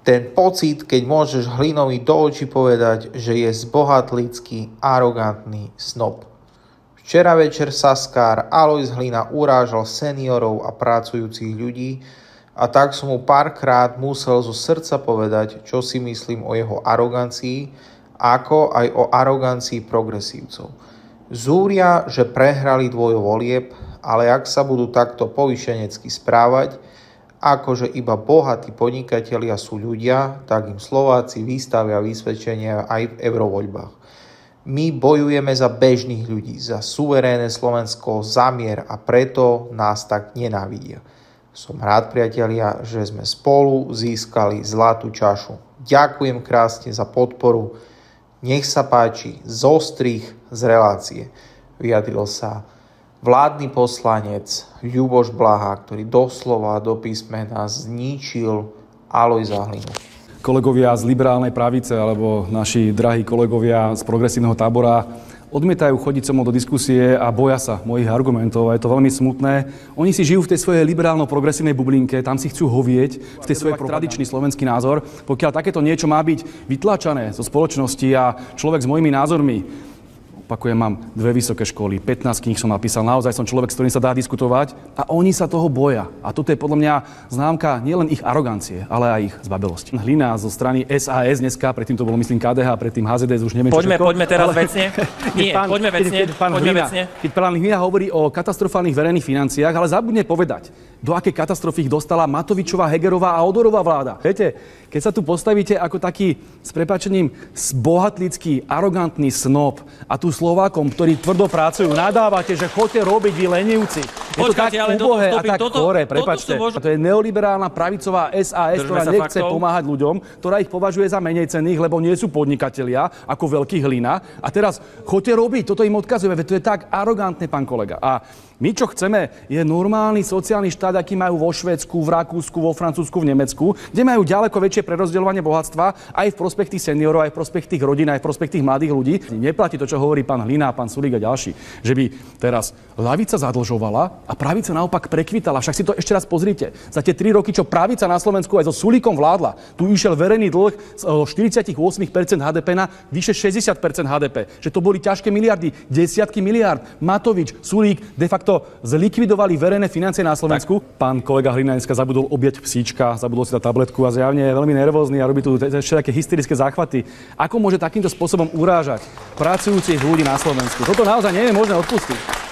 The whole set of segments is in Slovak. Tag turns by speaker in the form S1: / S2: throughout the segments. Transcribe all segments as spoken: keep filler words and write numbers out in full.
S1: Ten pocit, keď môžeš Hlinovi do očí povedať, že je zbohatlický, arogantný snob. Včera večer saskár Alojz Hlina urážal seniorov a pracujúcich ľudí a tak som mu párkrát musel zo srdca povedať, čo si myslím o jeho arogancii, ako aj o arogancii progresívcov. Zúria, že prehrali dvojvolieb, ale ak sa budú takto povyšenecky správať, akože iba bohatí podnikatelia sú ľudia, tak im Slováci vystavia vysvedčenia aj v eurovoľbách. My bojujeme za bežných ľudí, za suverénne Slovensko, za mier a preto nás tak nenávidia. Som rád, priatelia, že sme spolu získali zlatú čašu. Ďakujem krásne za podporu. Nech sa páči, zostrih z relácie. Vyjadril sa vládny poslanec Ľuboš Blaha, ktorý doslova do písmena zničil Alojza Hlinu.
S2: Kolegovia z liberálnej pravice alebo naši drahí kolegovia z progresívneho tábora odmietajú chodiť so mnou do diskusie a boja sa mojich argumentov a je to veľmi smutné. Oni si žijú v tej svojej liberálno-progresívnej bublinke, tam si chcú hovieť v tej svojej tradičný slovenský názor. Pokiaľ takéto niečo má byť vytlačané zo spoločnosti a človek s mojimi názormi, opakujem, mám dve vysoké školy, pätnásť kníh som napísal, naozaj som človek, s ktorým sa dá diskutovať a oni sa toho boja. A toto je podľa mňa známka nielen ich arogancie, ale aj ich zbabelosti. Hlina zo strany es a es dneska, predtým to bolo myslím ká dé há, predtým há zet dé es, už neviem
S3: poďme,
S2: čo.
S3: Poďme teraz ale... vecne. Nie,
S2: pán,
S3: poďme vecne.
S2: Keď, keď pán
S3: poďme
S2: Hlina,
S3: vecne.
S2: Keď pán Hlina hovorí o katastrofálnych verejných financiách, ale zabudne povedať, do akej katastrofy ich dostala Matovičová, Hegerová a Odorová vláda. Viete, keď sa tu postavíte ako taký, s prepáčením, zbohatlický, arogantný snob a tu Slovákom, ktorí tvrdo pracujú, nadávate, že choďte robiť vy lenivci. Je to tak ubohé a tak chore, prepáčte.
S3: Môžu...
S2: To je neoliberálna pravicová es a es,
S3: Držme
S2: ktorá nechce faktov. Pomáhať ľuďom, ktorá ich považuje za menej cenných, lebo nie sú podnikatelia ako veľký Hlina. A teraz choďte robiť, toto im odkazujeme, veď to je tak arogantné, pán kolega. A my, čo chceme, je normálny sociálny štát, aký majú vo Švédsku, v Rakúsku, vo Francúzsku, v Nemecku, kde majú ďaleko väčšie prerozdeľovanie bohatstva aj v prospech tých seniorov, aj v prospech tých rodín, aj v prospech tých mladých ľudí. Neplatí to, čo hovorí pán Hlina, pán Sulík a ďalší, že by teraz ľavica zadlžovala a pravica naopak prekvitala. Však si to ešte raz pozrite. Za tie tri roky, čo pravica na Slovensku aj so Sulíkom vládla, tu išiel verejný dlh z štyridsaťosem percent há dé pé na vyše šesťdesiat percent há dé pé. Že to boli ťažké miliardy, desiatky miliárd. Matovič, Sulík de facto zlikvidovali verejné financie na Slovensku. Tak. Pán kolega Hlina dneska zabudol objať psíčka, zabudol si dať tabletku a zjavne je veľmi nervózny a robí tu ešte také hysterické záchvaty. Ako môže takýmto spôsobom urážať pracujúcich ľudí na Slovensku? Toto naozaj nie je možné odpustiť.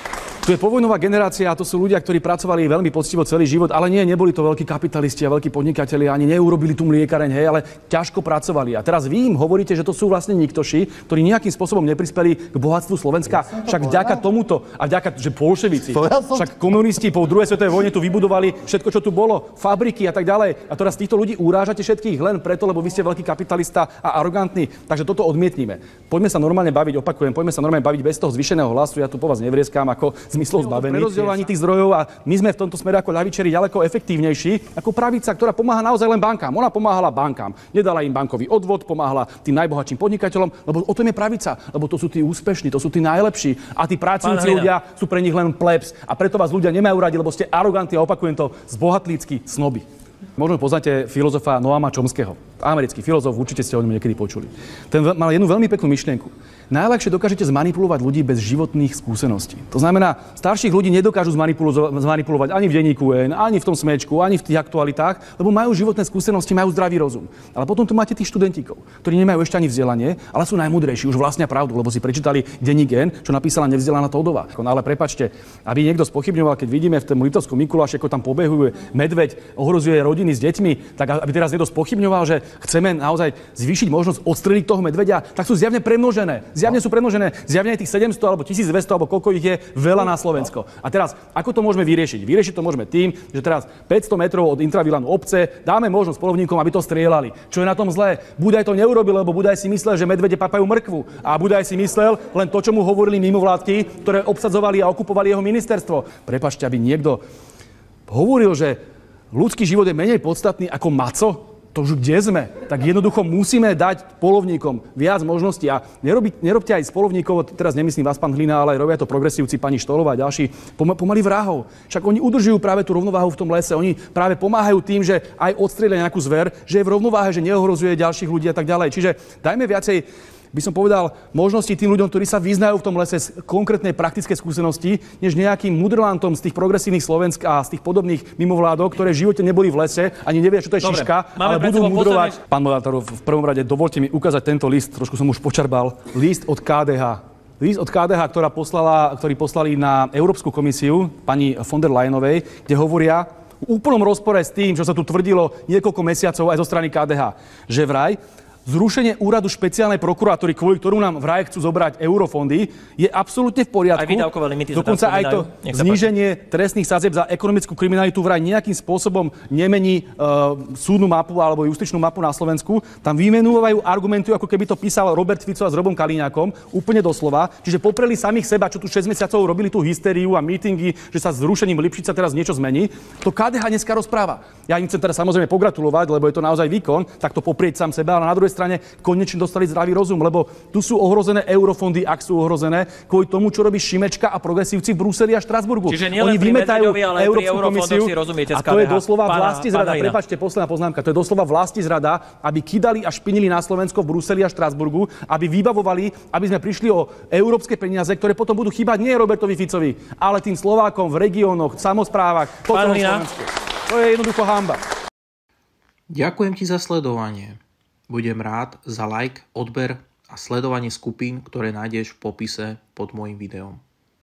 S2: Tu je povojnová generácia a to sú ľudia, ktorí pracovali veľmi poctivo celý život, ale nie, neboli to veľkí kapitalisti a veľkí podnikatelia, ani neurobili tú mliekareň, hej, ale ťažko pracovali. A teraz vy im hovoríte, že to sú vlastne niktoši, ktorí nejakým spôsobom neprispeli k bohatstvu Slovenska. Však vďaka tomuto a vďaka, že bolševici, však komunisti po druhej svetovej vojne tu vybudovali všetko, čo tu bolo, fabriky a tak ďalej. A teraz týchto ľudí urážate všetkých len preto, lebo vy ste veľký kapitalista a arogantný. Takže toto odmietnime. Poďme sa normálne baviť, opakujem, poďme sa normálne baviť bez toho zvýšeného hlasu. Ja tu po vás nevrieskam ako zmyslov zbavený. Prerozdeľovaní tých zdrojov a my sme v tomto smere ako ľavičeri ďaleko efektívnejší ako pravica, ktorá pomáha naozaj len bankám. Ona pomáhala bankám. Nedala im bankový odvod, pomáhala tým najbohatším podnikateľom, lebo o tom je pravica, lebo to sú tí úspešní, to sú tí najlepší a tí pracujúci ľudia sú pre nich len plebs a preto vás ľudia nemajú radi, lebo ste arogantní a opakujem to, zbohatlícky snoby. Možno poznáte filozofa Noama Chomskyho. Americký filozof, určite ste o ňom niekedy počuli. Ten mal jednu veľmi peknú myšlienku. Najľahšie dokážete zmanipulovať ľudí bez životných skúseností. To znamená, starších ľudí nedokážu zmanipulovať ani v denníku N, ani v tom Smečku, ani v tých aktualitách, lebo majú životné skúsenosti, majú zdravý rozum. Ale potom tu máte tých študentíkov, ktorí nemajú ešte ani vzdelanie, ale sú najmudrejší, už vlastnia pravdu, lebo si prečítali denník N, čo napísala nevzdelaná Todová. Ale prepáčte, aby niekto spochybňoval, keď vidíme v tom Litovskom Mikuláši, ako tam pobehuje medveď, ohrozuje rodiny s deťmi, tak aby teraz niekto spochybňoval, že chceme naozaj zvýšiť možnosť odstreliť toho medveďa, tak sú zjavne premnožené. Zjavne sú premnožené, zjavne tých sedemsto alebo tisícdvesto alebo koľko ich je veľa na Slovensko. A teraz ako to môžeme vyriešiť? Vyriešiť to môžeme tým, že teraz päťsto metrov od intravilanu obce dáme možnosť polovníkom, aby to strieľali. Čo je na tom zlé? Budaj to neurobil, lebo Budaj si myslel, že medvede papajú mrkvu. A Budaj si myslel len to, čo mu hovorili mimovládky, ktoré obsadzovali a okupovali jeho ministerstvo. Prepáčte, aby niekto hovoril, že ľudský život je menej podstatný ako maco. to už kde sme, tak jednoducho musíme dať polovníkom viac možností a nerobi, nerobte aj z polovníkov, teraz nemyslím vás, pán Hlina, ale robia to progresívci, pani Štolová a ďalší, pom- pomaly vrahov. Však oni udržujú práve tú rovnováhu v tom lese, oni práve pomáhajú tým, že aj odstrieľa nejakú zver, že je v rovnováhe, že neohrozuje ďalších ľudí a tak ďalej. Čiže dajme viacej, by som povedal, možnosti tým ľuďom, ktorí sa vyznajú v tom lese z konkrétnej praktické skúsenosti, než nejakým mudrlantom z tých progresívnych Slovensk a z tých podobných mimovládok, ktoré v živote neboli v lese, ani nevedia, čo to je Dobre, šiška, ale budú mudrovať. Posledný... Pán moderátor, v prvom rade dovolte mi ukázať tento list, trošku som už počarbal. List od ká dé há. List od ká dé há, ktorá poslala, ktorý poslali na Európsku komisiu pani von der Leyenovej, kde hovoria v úplnom rozpore s tým, čo sa tu tvrdilo niekoľko mesiacov aj zo strany ká dé há, že vraj zrušenie úradu špeciálnej prokuratúry, kvôli ktorú nám vraj chcú zobrať eurofondy, je absolútne v poriadku.
S3: Aj výdavkové limity
S2: dokonca aj to zníženie trestných sadzieb za ekonomickú kriminalitu vraj nejakým spôsobom nemení uh, súdnu mapu alebo justičnú mapu na Slovensku. Tam vymenúvajú, argumentujú, ako keby to písal Robert Fico a s Robom Kaliňákom, úplne doslova. Čiže popreli samých seba, čo tu šesť mesiacov robili tú hystériu a mítingy, že sa s zrušením Lipšica teraz niečo zmení. To ká dé há dneska rozpráva. Ja im chcem teraz samozrejme pogratulovať, lebo je to naozaj výkon, tak to poprieť sám seba, ale na druhej strane konečne dostali zdravý rozum, lebo tu sú ohrozené eurofondy, ak sú ohrozené, kvôli tomu, čo robí Šimečka a progresívci v Bruseli a Štrasburgu.
S3: Čiže nielen pri Medveďovi, ale aj pri eurofondoch si rozumiete s ká dé há.
S2: A to je doslova vlastizrada. Prepáčte, posledná poznámka. To je doslova vlastizrada, aby kydali a špinili na Slovensko v Bruseli a Štrasburgu, aby vybavovali, aby sme prišli o európske peniaze, ktoré potom budú chýbať nie Robertovi Ficovi, ale tým Slovákom v regiónoch, samosprávach, po celom Slovensku. To je jednoducho hanba.
S1: Ďakujem ti za sledovanie. Budem rád za like, odber a sledovanie skupín, ktoré nájdeš v popise pod môjim videom.